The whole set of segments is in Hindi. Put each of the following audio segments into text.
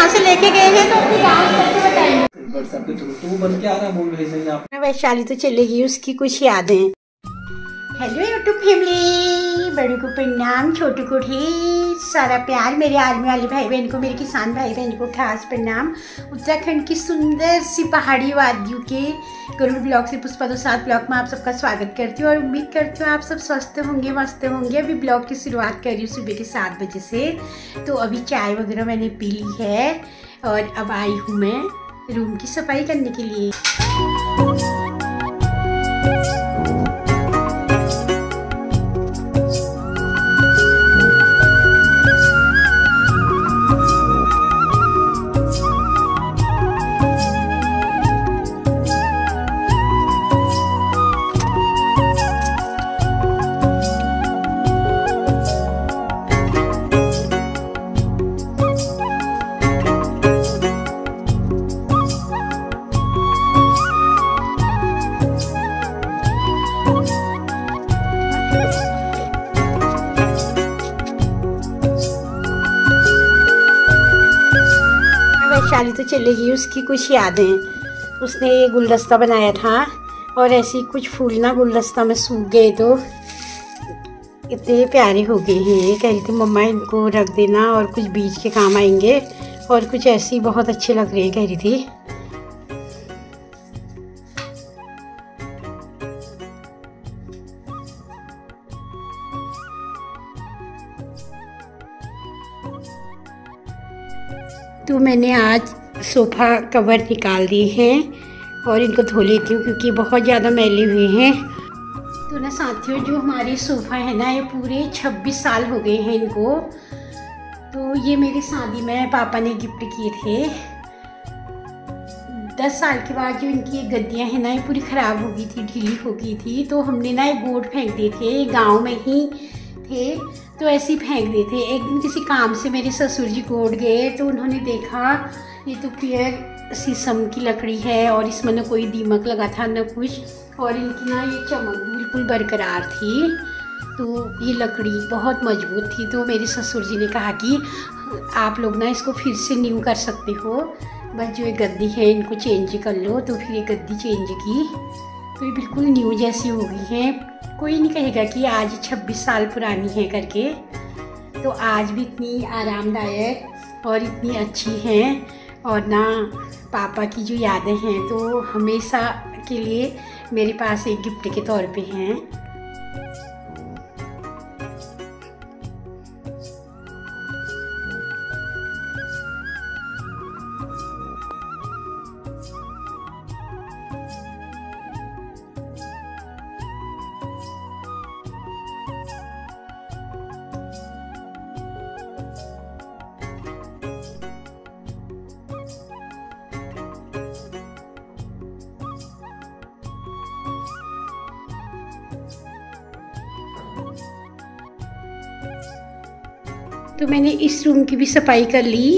यहाँ से लेके गए हैं तो अपनी डांस करके बताएंगे। व्हाट्सएप के थ्रू तो बन के आ रहा है, वो भेजेंगे आप। वैशाली तो चलेगी, उसकी कुछ यादें। हेलो यूट्यूब फैमिली, बड़ों को प्रणाम, छोटू को ढेर सारा प्यार। मेरे आर्मी वाले भाई बहन को, मेरे किसान भाई बहन को खास प्रणाम। उत्तराखंड की सुंदर सी पहाड़ी वादियों के गरुड़ ब्लॉग से पुष्पा 27 ब्लॉग में आप सबका स्वागत करती हूँ और उम्मीद करती हूँ आप सब स्वस्थ होंगे, मस्त होंगे। अभी ब्लॉग की शुरुआत कर रही हूँ सुबह के 7 बजे से। तो अभी चाय वगैरह मैंने पी ली है और अब आई हूँ मैं रूम की सफाई करने के लिए। वैशाली तो चलेगी, उसकी कुछ यादें। उसने ये गुलदस्ता बनाया था और ऐसे कुछ फूल ना गुलदस्ता में सूख गए तो इतने प्यारे हो गए हैं। कह रही थी मम्मा इनको रख देना और कुछ बीज के काम आएंगे, और कुछ ऐसे ही बहुत अच्छे लग रहे हैं कह रही थी। तो मैंने आज सोफ़ा कवर निकाल दिए हैं और इनको धो लेती हूँ क्योंकि बहुत ज़्यादा मैले हुए हैं। तो ना साथियों, जो हमारे सोफ़ा है ना, ये पूरे 26 साल हो गए हैं इनको। तो ये मेरी शादी में पापा ने गिफ्ट किए थे। 10 साल के बाद जो इनकी ये गद्दियाँ हैं ना, ये पूरी ख़राब हो गई थी, ढीली हो गई थी। तो हमने ना ये बोर्ड फेंक दिए थे, गाँव में ही थे तो ऐसे ही फेंक दिए थे। एक दिन किसी काम से मेरे ससुर जी कोट गए तो उन्होंने देखा ये तो प्योर शीशम की लकड़ी है और इसमें न कोई दीमक लगा था न कुछ, और इनकी ना ये चमक बिल्कुल बरकरार थी। तो ये लकड़ी बहुत मजबूत थी। तो मेरे ससुर जी ने कहा कि आप लोग ना इसको फिर से न्यू कर सकते हो, बस जो ये गद्दी है इनको चेंज कर लो। तो फिर ये गद्दी चेंज की तो ये बिल्कुल न्यू जैसी हो गई हैं। कोई नहीं कहेगा कि आज 26 साल पुरानी है करके। तो आज भी इतनी आरामदायक और इतनी अच्छी हैं, और ना पापा की जो यादें हैं तो हमेशा के लिए मेरे पास एक गिफ्ट के तौर पे हैं। तो मैंने इस रूम की भी सफाई कर ली।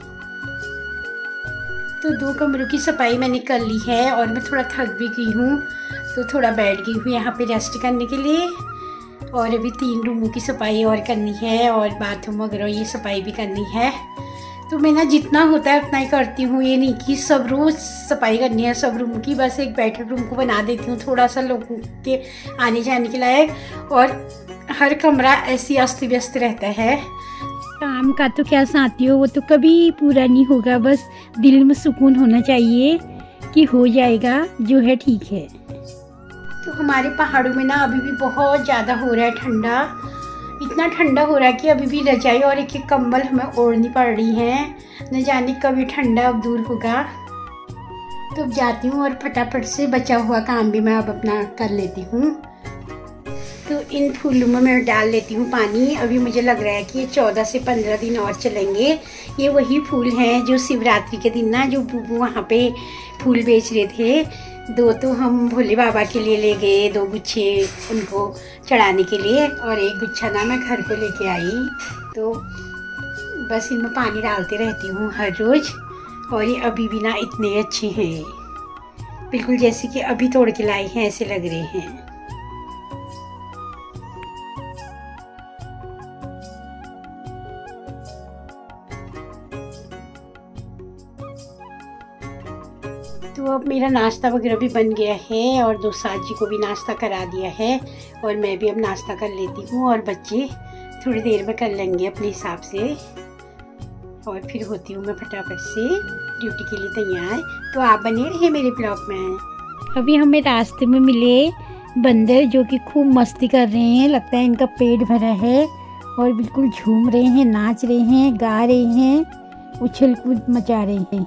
तो 2 कमरों की सफाई मैंने कर ली है और मैं थोड़ा थक भी गई हूँ तो थोड़ा बैठ गई हूँ यहाँ पे रेस्ट करने के लिए। और अभी 3 रूमों की सफाई और करनी है और बाथरूम वगैरह ये सफाई भी करनी है। तो मैं ना जितना होता है उतना ही करती हूँ, ये नहीं कि सब रोज़ सफाई करनी है सब रूम की। बस एक बैठक रूम को बना देती हूँ थोड़ा सा लोगों के आने जाने के लायक, और हर कमरा ऐसी अस्त व्यस्त रहता है। काम का तो क्या साथियों, वो तो कभी पूरा नहीं होगा, बस दिल में सुकून होना चाहिए कि हो जाएगा जो है ठीक है। तो हमारे पहाड़ों में ना अभी भी बहुत ज़्यादा हो रहा है ठंडा। इतना ठंडा हो रहा है कि अभी भी रजाई और एक एक कंबल हमें ओढ़नी पड़ रही हैं। न जाने कभी ठंडा अब दूर होगा। तो अब जाती हूँ और फटाफट से बचा हुआ काम भी मैं अब अपना कर लेती हूँ। तो इन फूलों में मैं डाल लेती हूँ पानी। अभी मुझे लग रहा है कि ये 14 से 15 दिन और चलेंगे। ये वही फूल हैं जो शिवरात्रि के दिन ना जो बुबू वहाँ पे फूल बेच रहे थे। 2 तो हम भोले बाबा के लिए ले गए, 2 गुच्छे उनको चढ़ाने के लिए, और 1 गुच्छा ना मैं घर को लेके आई। तो बस इनमें पानी डालते रहती हूँ हर रोज़। और ये अभी भी ना इतने अच्छे हैं, बिल्कुल जैसे कि अभी तोड़ के लाई हैं ऐसे लग रहे हैं। तो अब मेरा नाश्ता वगैरह भी बन गया है और दोसाज जी को भी नाश्ता करा दिया है और मैं भी अब नाश्ता कर लेती हूँ और बच्चे थोड़ी देर में कर लेंगे अपने हिसाब से और फिर होती हूँ मैं फटाफट से ड्यूटी के लिए तैयार। तो आप बने रहिए मेरे ब्लॉग में। अभी हमें रास्ते में मिले बंदर जो कि खूब मस्ती कर रहे हैं, लगता है इनका पेट भरा है और बिल्कुल झूम रहे हैं, नाच रहे हैं, गा रहे हैं, उछल कूद मचा रहे हैं।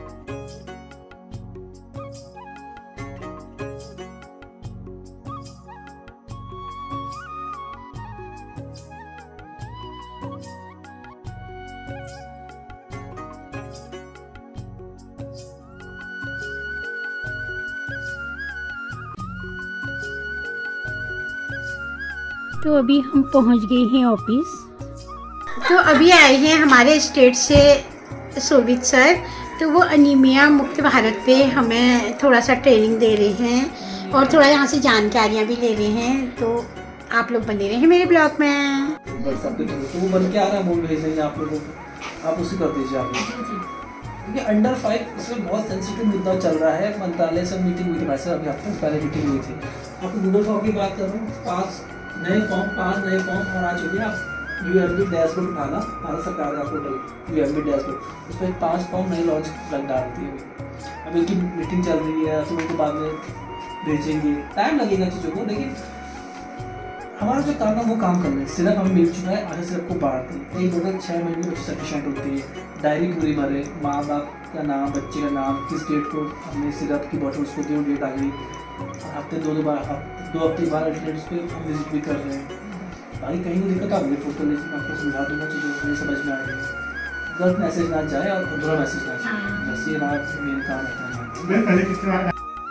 तो अभी हम पहुंच गए हैं ऑफिस। तो अभी आए हैं हमारे स्टेट से शोभित सर, तो वो अनीमिया मुक्त भारत पे हमें थोड़ा सा ट्रेनिंग दे रहे हैं और थोड़ा यहाँ से जानकारियाँ भी ले रहे हैं। तो आप लोग बने रहे हैं मेरे ब्लॉग में। तो वो बन के आ रहा है, बोल भेज देंगे आप लोगों को, आप उसी कर दीजिए आप लोग। क्योंकि अंडर 5 इसमें बहुत सेंसिटिव मुद्दा चल रहा है। मंत्रालय से मीटिंग हुई थी, वैसे अभी हफ्ते पहले मीटिंग हुई थी। आपको गूगल फॉर्म की बात करूँ, 5 नए फॉर्म और आ चुके हैं। आप UMB डैशबोर्ड उठाना, भारत सरकार का पोर्टल UMB डैशबोर्ड, उसमें 5 फॉर्म नई लॉन्च लग डालती है। अब इनकी मीटिंग चल रही है, तो उनको बाद में भेजेंगे, टाइम लगेगा चीज़ों को, लेकिन हमारा जो काम है वो काम करना है। सिरप हमें मिल चुका है, आगे सिरप को बांटते हैं। एक बोतल 6 महीने में सफिशेंट होती है। डायरी पूरी भरे, माँ बाप का नाम, बच्चे का नाम, किस डेट को हमने सिरप की बॉटल उसको दी, डेट आ गई। हफ्ते 2 बार 2 हफ्ते बाद अल्टरनेट उस पर हम विजिट भी कर रहे हैं। भाई कहीं भी दिक्कत आ गई फोटो ले, आपको समझा दूंगा, चीज़ें मुझे समझ में आ रही। गलत मैसेज ना जाए और बुरा मैसेज ना जाए, बस ये हमारा मेन काम रहता है।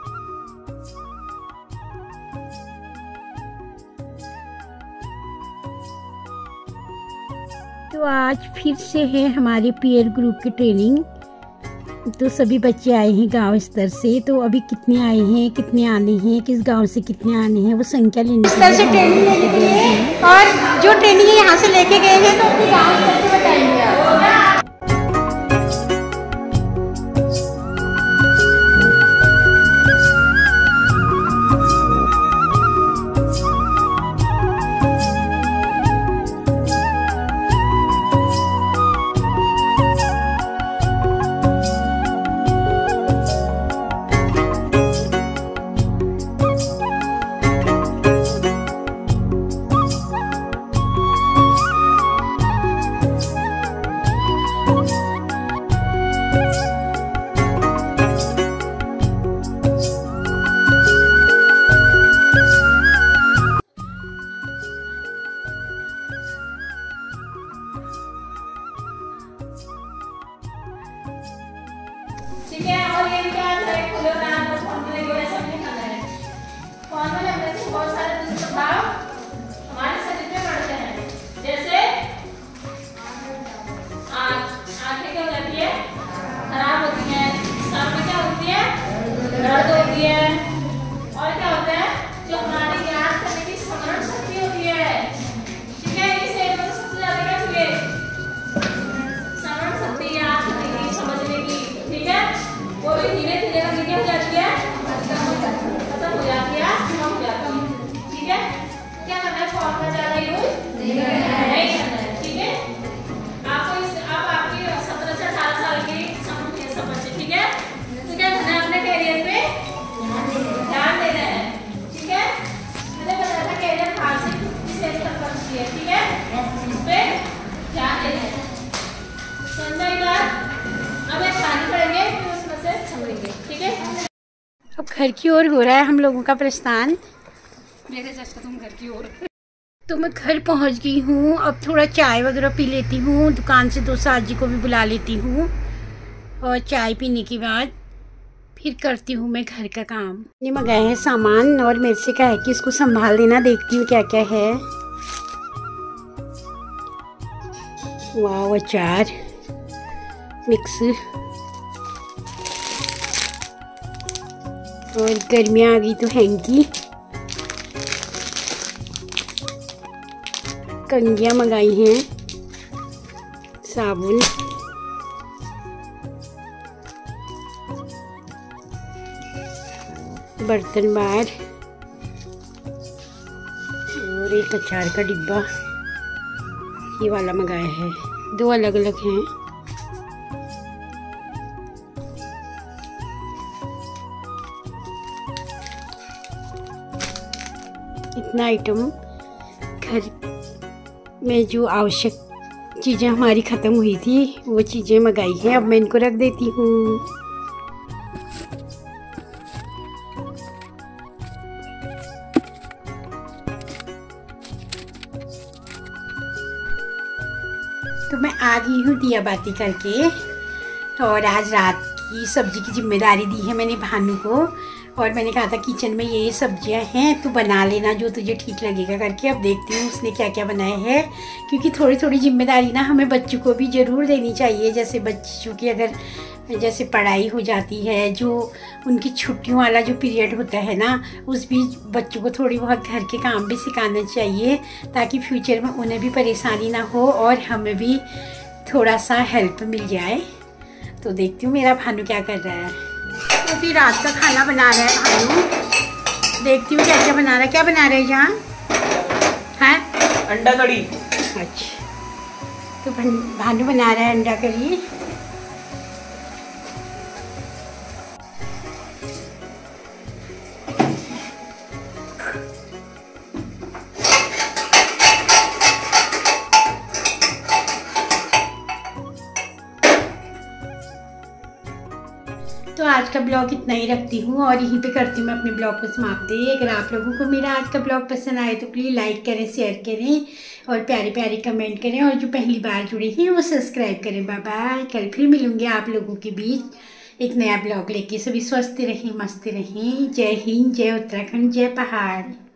तो आज फिर से है हमारे पीयर ग्रुप की ट्रेनिंग। तो सभी बच्चे आए हैं गांव स्तर से। तो अभी कितने आए हैं, कितने आने हैं, किस गांव से कितने आने हैं, वो संख्या लेने स्तर से ट्रेनिंग लेने के लिए, और जो ट्रेनिंग यहाँ से लेके गए हैं तो अपने गाँव स्तर से बताएंगे आप। ठीक है, और ये क्या है, खुले नाम और फॉर्मूले को ऐसा नहीं करना है। फॉर्मूले में से बहुत सारे दुष्प्रभाव हमारे शरीर में पड़ते हैं, जैसे आंखें क्या हो जाती है, खराब होती है, सर में क्या होती है, दर्द होती है, और क्या होता है, जो हमारी याद करने की स्मरण शक्ति होती है। ठीक है, इसे सबसे ज्यादा क्या चाहिए, स्मरण शक्ति, याद करने की, समझने की। ठीक है, वो भी धीरे धीरे करके हो जाती है, खत्म हो जाती है, कम हो जाती है। ठीक है, क्या करना है, फॉर्म का ज्यादा यूज नहीं करना है। ठीक है, आपको इस अब आपकी 17 से 18 साल की सब बच्चे, ठीक है, तो क्या करना है, अपने कैरियर पे ध्यान देना है। ठीक है, मैंने बताया था कैरियर हार से किस स्तर पर होती है। ठीक है, इस पे ध्यान देना है। समझा इधर, अब एक खाने पड़ेंगे, फिर उसमें से छमड़ेंगे। ठीक है, अब घर की ओर हो रहा है हम लोगों का प्रस्थान। मेरे जैसे तुम घर की ओर। तो मैं घर पहुंच गई हूँ। अब थोड़ा चाय वगैरह पी लेती हूँ, दुकान से दोसाज जी को भी बुला लेती हूँ और चाय पीने के बाद फिर करती हूँ मैं घर का काम। मैंने मंगाए हैं सामान और मेरे से कहा है कि इसको संभाल लेना, देखती हूँ क्या क्या है। वाह, अचार मिक्स, और गर्मियाँ आ गई तो हैंकी, कंघियाँ मंगाई हैं, साबुन, बर्तन बार और एक अचार का डिब्बा, ये वाला मंगाया है, 2 अलग अलग हैं। इतना आइटम, घर में जो आवश्यक चीज़ें हमारी ख़त्म हुई थी वो चीज़ें मंगाई हैं। अब मैं इनको रख देती हूँ। तो मैं आ गई हूँ दिया बाती करके, और आज रात की सब्जी की जिम्मेदारी दी है मैंने भानु को, और मैंने कहा था किचन में ये सब्जियां हैं तो बना लेना जो तुझे ठीक लगेगा करके। अब देखती हूँ उसने क्या क्या बनाया है, क्योंकि थोड़ी थोड़ी जिम्मेदारी ना हमें बच्चों को भी ज़रूर देनी चाहिए। जैसे बच्चों की अगर जैसे पढ़ाई हो जाती है, जो उनकी छुट्टियों वाला जो पीरियड होता है ना, उस बीच बच्चों को थोड़ी बहुत घर के काम भी सिखाना चाहिए, ताकि फ्यूचर में उन्हें भी परेशानी ना हो और हमें भी थोड़ा सा हेल्प मिल जाए। तो देखती हूँ मेरा भानु क्या कर रहा है। तो फिर रात का खाना बना रहा है भानु, देखती हूँ क्या क्या बना रहा है। क्या बना रहे हैं जहाँ? है अंडा कड़ी। अच्छा, तो भानु बना रहा है अंडा करी। तो आज का ब्लॉग इतना ही रखती हूँ और यहीं पे करती हूँ मैं अपने ब्लॉग को समाप्ति। अगर आप लोगों को मेरा आज का ब्लॉग पसंद आए तो प्लीज़ लाइक करें, शेयर करें और प्यारे प्यारे कमेंट करें, और जो पहली बार जुड़े हैं वो सब्सक्राइब करें। Bye bye. कल फिर मिलूँगी आप लोगों के बीच एक नया ब्लॉग लेके। सभी स्वस्थ रहें, मस्त रहें। जय हिंद, जय उत्तराखंड, जय पहाड़।